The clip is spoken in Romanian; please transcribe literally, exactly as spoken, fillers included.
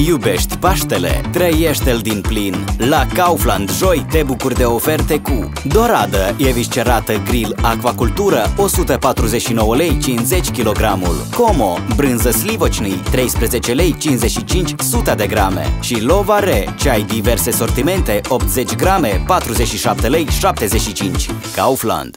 Iubești Paștele? Trăiește-l din plin! La Kaufland, joi, te bucuri de oferte cu doradă eviscerată grill acvacultură o sută patruzeci și nouă lei cincizeci kilogramul, Como, brânză slivocnii treisprezece lei cincizeci și cinci suta de grame și Lovare, ceai diverse sortimente optzeci grame patruzeci și șapte lei șaptezeci și cinci. Kaufland.